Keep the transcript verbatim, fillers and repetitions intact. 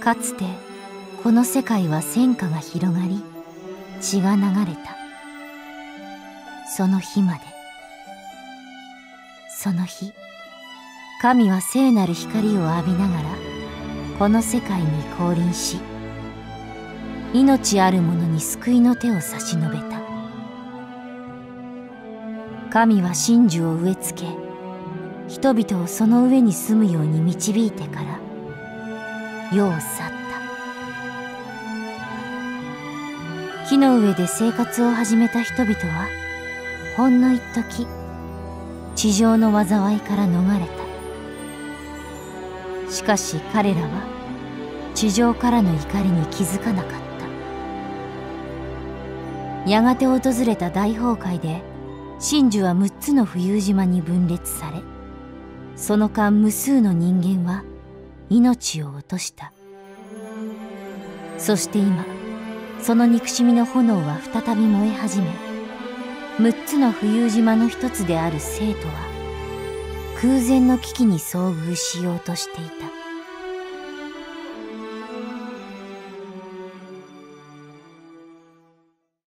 かつてこの世界は戦火が広がり、血が流れた。その日まで。その日、神は聖なる光を浴びながらこの世界に降臨し、命ある者に救いの手を差し伸べた。神は真珠を植え付け、人々をその上に住むように導いてから世を去った。木の上で生活を始めた人々はほんの一時地上の災いから逃れた。しかし彼らは地上からの怒りに気づかなかった。やがて訪れた大崩壊で真珠はむっつの浮遊島に分裂され、その間無数の人間は命を落とした。そして今その憎しみの炎は再び燃え始め、むっつの浮遊島の一つである生徒は空前の危機に遭遇しようとしていた。